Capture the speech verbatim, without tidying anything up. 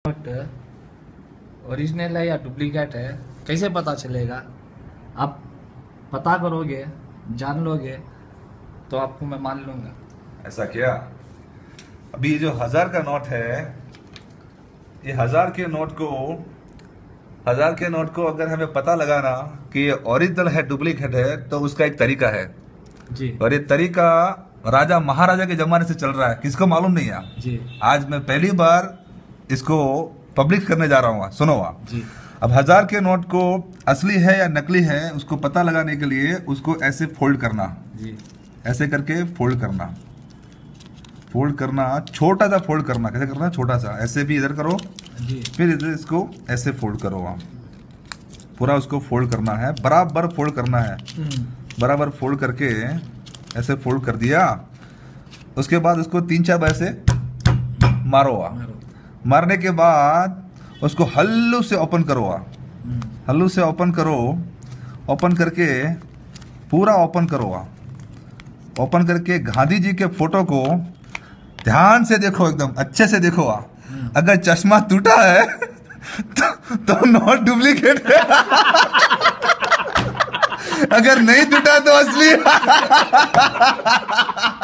Note original है या duplicate है कैसे पता चलेगा? आप पता करोगे, जान लोगे तो आपको मैं मान लूंगा। ऐसा क्या? अभी ये जो हजार का नोट है, ये हजार के नोट को हजार के नोट को अगर हमें पता लगाना कि ये ओरिजिनल है डुप्लीकेट है तो उसका एक तरीका है। जी और ये तरीका राजा महाराजा के जमाने से चल रहा है, किसको मालूम नहीं है। जी आज मैं पहली बार इसको पब्लिक करने जा रहा हूँ, सुनो आप। जी अब हजार के नोट को असली है या नकली है उसको पता लगाने के लिए उसको ऐसे फोल्ड करना, जी ऐसे करके फोल्ड करना, फोल्ड करना, छोटा सा फोल्ड करना। कैसे करना? छोटा सा, ऐसे भी इधर करो, जी फिर इधर इसको ऐसे फोल्ड करो। आप पूरा उसको फोल्ड करना है, बराबर फोल्ड करना है, हम्म, बराबर फोल्ड करके ऐसे फोल्ड कर दिया। उसके बाद उसको तीन चार बार से मारो। आ मारो। मारने के बाद उसको हल्लू से ओपन करो। आ हम्म, हल्लू से ओपन करो, ओपन करके पूरा ओपन करो। आ ओपन करके गांधी जी के फोटो को ध्यान से देखो, एकदम अच्छे से देखो। आ हम्म। अगर चश्मा टूटा है तो, तो नोट डुप्लीकेट है। अगर नहीं टूटा तो असली।